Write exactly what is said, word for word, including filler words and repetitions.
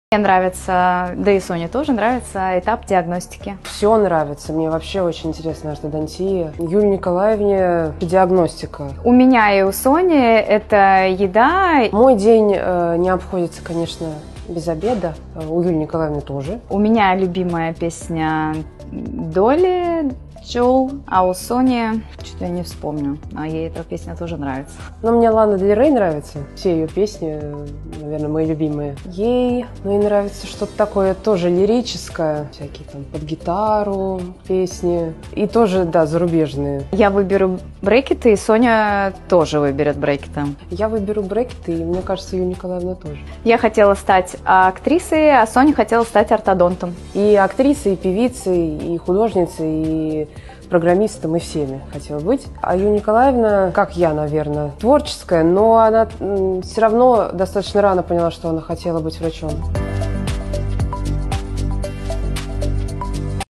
Мне нравится, да и Соне тоже нравится этап диагностики. Все нравится. Мне вообще очень интересна ортодонтия. Юлии Николаевне диагностика. У меня и у Сони это еда. Мой день э, не обходится, конечно, без обеда. У Юлии Николаевны тоже. У меня любимая песня Долли, Джол, а у Сони, что-то я не вспомню, а ей эта песня тоже нравится. Но мне Лана Дель Рей нравится, все ее песни, наверное, мои любимые. Ей, ну и нравится что-то такое тоже лирическое, всякие там под гитару песни, и тоже, да, зарубежные. Я выберу брекеты, и Соня тоже выберет брекеты. Я выберу брекеты, и мне кажется, Юлия Николаевна тоже. Я хотела стать актрисой, а Соня хотела стать ортодонтом. И актрисой, и певицей, и художницей, и программистом, и всеми хотела быть. А Юлия Николаевна, как я, наверное, творческая, но она все равно достаточно рано поняла, что она хотела быть врачом.